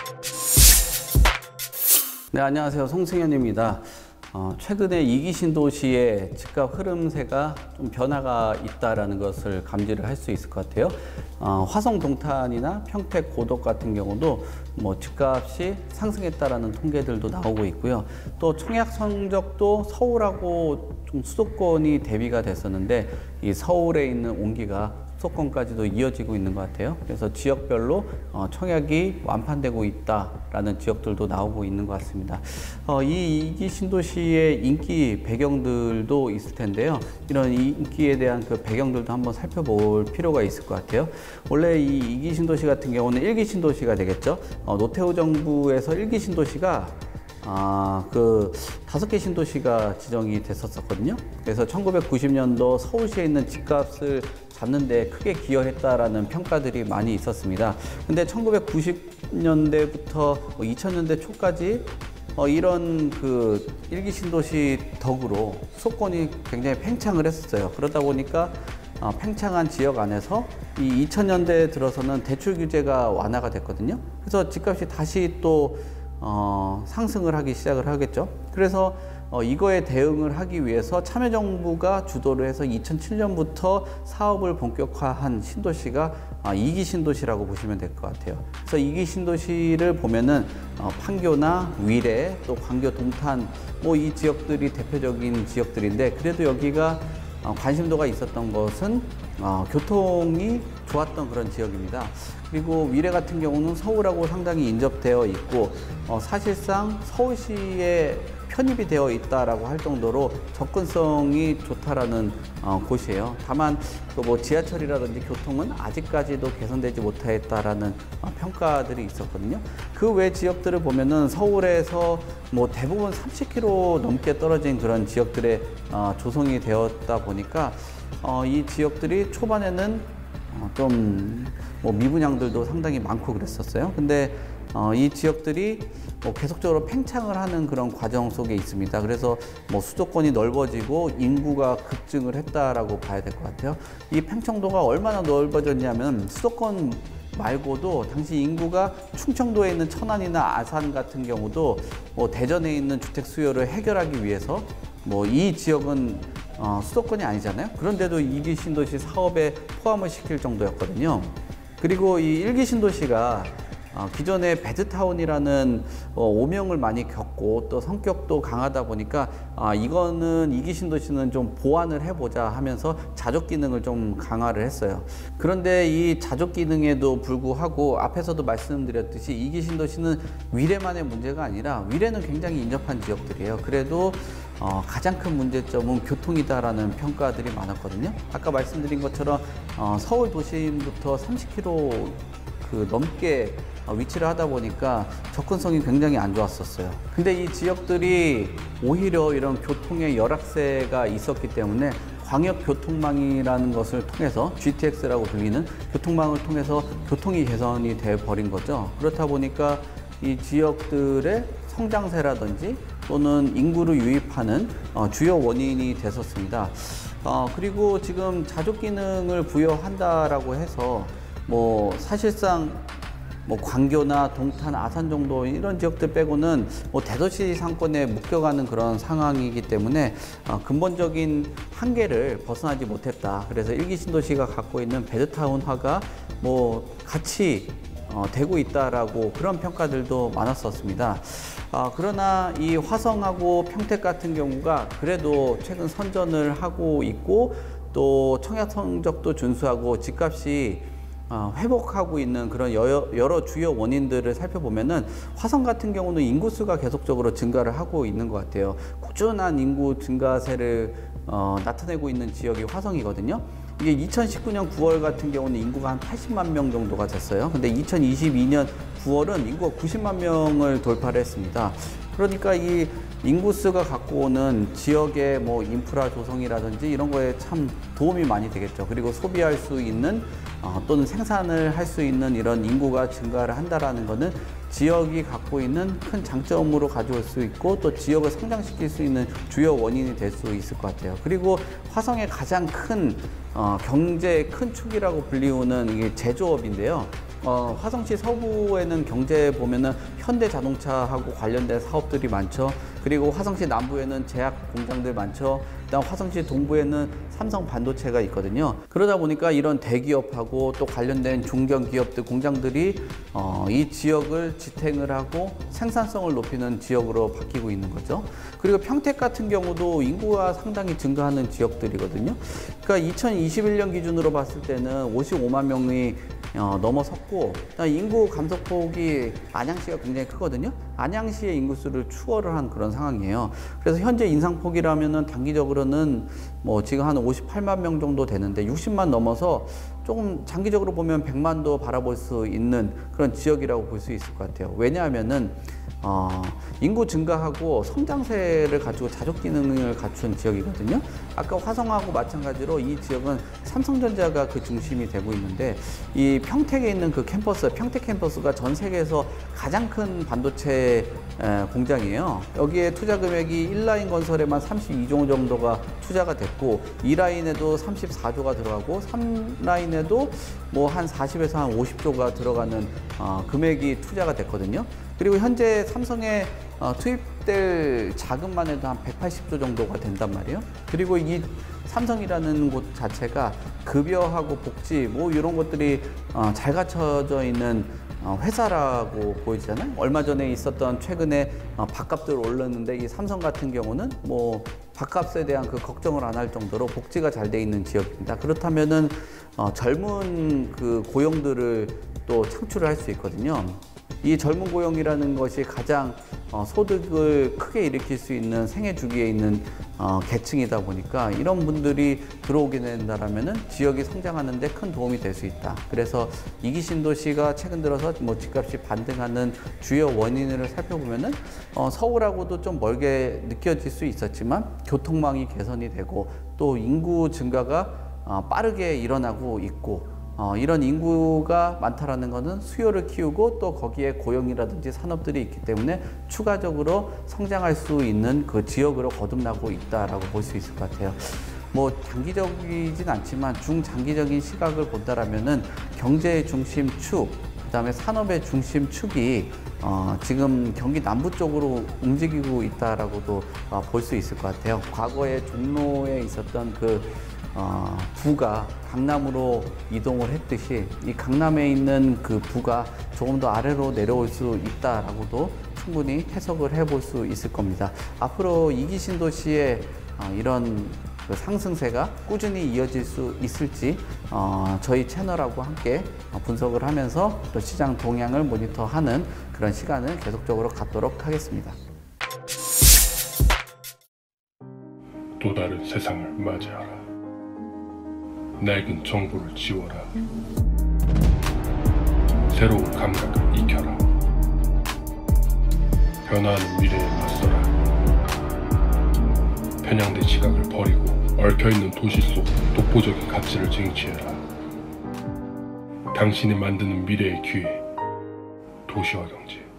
네, 안녕하세요. 송승현입니다. 최근에 2기 신도시의 집값 흐름세가 좀 변화가 있다는 것을 감지를 할 수 있을 것 같아요. 화성 동탄이나 평택 고덕 같은 경우도 집값이 상승했다라는 통계들도 나오고 있고요. 또 청약 성적도 서울하고 좀 수도권이 대비가 됐었는데 이 서울에 있는 온기가 수도권까지도 이어지고 있는 것 같아요. 그래서 지역별로 청약이 완판되고 있다라는 지역들도 나오고 있는 것 같습니다. 이 2기 신도시의 인기 배경들도 있을 텐데요. 이런 인기에 대한 그 배경들도 한번 살펴볼 필요가 있을 것 같아요. 원래 이 2기 신도시 같은 경우는 1기 신도시가 되겠죠. 노태우 정부에서 1기 신도시가 5개 신도시가 지정이 됐었거든요. 그래서 1990년도 서울시에 있는 집값을 잡는 데 크게 기여했다라는 평가들이 많이 있었습니다. 근데 1990년대부터 2000년대 초까지 이런 그 1기 신도시 덕으로 수도권이 굉장히 팽창을 했었어요. 그러다 보니까 팽창한 지역 안에서 이 2000년대에 들어서는 대출 규제가 완화가 됐거든요. 그래서 집값이 다시 또 상승을 하기 시작을 하겠죠. 그래서 이거에 대응을 하기 위해서 참여정부가 주도를 해서 2007년부터 사업을 본격화한 신도시가 2기 신도시라고 보시면 될 것 같아요. 그래서 2기 신도시를 보면은 판교나 위례, 또 광교, 동탄 이 지역들이 대표적인 지역들인데, 그래도 여기가 관심도가 있었던 것은 교통이 좋았던 그런 지역입니다. 그리고 위례 같은 경우는 서울하고 상당히 인접되어 있고 사실상 서울시에 편입이 되어 있다라고 할 정도로 접근성이 좋다라는 곳이에요. 다만 지하철이라든지 교통은 아직까지도 개선되지 못했다라는 평가들이 있었거든요. 그 외 지역들을 보면은 서울에서 대부분 30km 넘게 떨어진 그런 지역들에 조성이 되었다 보니까 이 지역들이 초반에는 좀 미분양들도 상당히 많고 그랬었어요. 근데 이 지역들이 계속적으로 팽창을 하는 그런 과정 속에 있습니다. 그래서 수도권이 넓어지고 인구가 급증을 했다라고 봐야 될 것 같아요. 이 팽창도가 얼마나 넓어졌냐면 수도권 말고도 당시 인구가 충청도에 있는 천안이나 아산 같은 경우도 대전에 있는 주택 수요를 해결하기 위해서 이 지역은 수도권이 아니잖아요. 그런데도 2기 신도시 사업에 포함을 시킬 정도였거든요. 그리고 이 1기 신도시가 기존에 배드타운이라는 오명을 많이 겪고 또 성격도 강하다 보니까 이거는 2기 신도시는 좀 보완을 해보자 하면서 자족 기능을 좀 강화를 했어요. 그런데 이 자족 기능에도 불구하고 앞에서도 말씀드렸듯이 2기 신도시는 위례만의 문제가 아니라, 위례는 굉장히 인접한 지역들이에요. 그래도 가장 큰 문제점은 교통이다라는 평가들이 많았거든요. 아까 말씀드린 것처럼 서울 도심부터 30km 넘게 위치를 하다 보니까 접근성이 굉장히 안 좋았었어요. 근데 이 지역들이 오히려 이런 교통의 열악세가 있었기 때문에 광역교통망이라는 것을 통해서 GTX라고 불리는 교통망을 통해서 교통이 개선이 돼 버린 거죠. 그렇다 보니까 이 지역들의 성장세라든지 또는 인구를 유입하는 주요 원인이 됐었습니다. 그리고 지금 자족 기능을 부여한다라고 해서 사실상 광교나 동탄, 아산 정도 이런 지역들 빼고는 대도시 상권에 묶여가는 그런 상황이기 때문에 근본적인 한계를 벗어나지 못했다. 그래서 1기 신도시가 갖고 있는 배드타운화가 같이 되고 있다라고 그런 평가들도 많았었습니다. 그러나 이 화성하고 평택 같은 경우가 그래도 최근 선전을 하고 있고 또 청약 성적도 준수하고 집값이 회복하고 있는 그런 여러 주요 원인들을 살펴보면은 화성 같은 경우는 인구수가 계속적으로 증가를 하고 있는 것 같아요. 꾸준한 인구 증가세를 나타내고 있는 지역이 화성이거든요. 이게 2019년 9월 같은 경우는 인구가 한 80만 명 정도가 됐어요. 근데 2022년 9월은 인구가 90만 명을 돌파를 했습니다. 그러니까 이 인구수가 갖고 오는 지역의 인프라 조성이라든지 이런 거에 참 도움이 많이 되겠죠. 그리고 소비할 수 있는 또는 생산을 할 수 있는 이런 인구가 증가를 한다라는 거는 지역이 갖고 있는 큰 장점으로 가져올 수 있고 또 지역을 성장시킬 수 있는 주요 원인이 될 수 있을 것 같아요. 그리고 화성의 가장 큰 경제의 큰 축이라고 불리우는 이게 제조업인데요. 화성시 서부에는 경제 보면은 현대자동차하고 관련된 사업들이 많죠. 그리고 화성시 남부에는 제약 공장들 많죠. 그다음 화성시 동부에는 삼성 반도체가 있거든요. 그러다 보니까 이런 대기업하고 또 관련된 중견기업들 공장들이 이 지역을 지탱을 하고 생산성을 높이는 지역으로 바뀌고 있는 거죠. 그리고 평택 같은 경우도 인구가 상당히 증가하는 지역들이거든요. 그러니까 2021년 기준으로 봤을 때는 55만 명이 넘어섰고, 인구 감소폭이 안양시가 굉장히 크거든요. 안양시의 인구수를 추월을 한 그런 상황이에요. 그래서 현재 인상폭이라면은 단기적으로는 뭐 지금 한 58만 명 정도 되는데 60만 넘어서 조금 장기적으로 보면 100만도 바라볼 수 있는 그런 지역이라고 볼 수 있을 것 같아요. 왜냐하면은 인구 증가하고 성장세를 가지고 자족 기능을 갖춘 지역이거든요. 아까 화성하고 마찬가지로 이 지역은 삼성전자가 그 중심이 되고 있는데, 이 평택에 있는 그 캠퍼스, 평택 캠퍼스가 전 세계에서 가장 큰 반도체 공장이에요. 여기에 투자 금액이 1라인 건설에만 32조 정도가 투자가 됐고, 2라인에도 34조가 들어가고, 3라인에도 뭐 한 40에서 한 50조가 들어가는 금액이 투자가 됐거든요. 그리고 현재 삼성에 투입될 자금만 해도 한 180조 정도가 된단 말이에요. 그리고 이 삼성이라는 곳 자체가 급여하고 복지 뭐 이런 것들이 잘 갖춰져 있는 회사라고 보이잖아요. 얼마 전에 있었던 최근에 밥값들 올랐는데, 이 삼성 같은 경우는 뭐 밥값에 대한 그 걱정을 안 할 정도로 복지가 잘 돼 있는 지역입니다. 그렇다면은 젊은 그 고용들을 또 창출을 할 수 있거든요. 이 젊은 고용이라는 것이 가장 소득을 크게 일으킬 수 있는 생애 주기에 있는 계층이다 보니까, 이런 분들이 들어오게 된다라면은 지역이 성장하는 데 큰 도움이 될 수 있다. 그래서 이기 신도시가 최근 들어서 뭐 집값이 반등하는 주요 원인을 살펴보면은 서울하고도 좀 멀게 느껴질 수 있었지만 교통망이 개선이 되고, 또 인구 증가가 빠르게 일어나고 있고, 이런 인구가 많다라는 것은 수요를 키우고 또 거기에 고용이라든지 산업들이 있기 때문에 추가적으로 성장할 수 있는 그 지역으로 거듭나고 있다라고 볼 수 있을 것 같아요. 뭐 단기적이진 않지만 중장기적인 시각을 본다라면은 경제의 중심축, 그다음에 산업의 중심축이 지금 경기 남부 쪽으로 움직이고 있다라고도 볼 수 있을 것 같아요. 과거에 종로에 있었던 그 부가 강남으로 이동을 했듯이, 이 강남에 있는 그 부가 조금 더 아래로 내려올 수 있다라고도 충분히 해석을 해볼 수 있을 겁니다. 앞으로 이기 신도시의 이런 그 상승세가 꾸준히 이어질 수 있을지 저희 채널하고 함께 분석을 하면서 또 시장 동향을 모니터하는 그런 시간을 계속적으로 갖도록 하겠습니다. 또 다른 세상을 맞이하라. 낡은 정보를 지워라. 새로운 감각을 익혀라. 변화하는 미래에 맞서라. 편향된 시각을 버리고 얽혀있는 도시 속 독보적인 가치를 쟁취해라. 당신이 만드는 미래의 기회, 도시와 경제.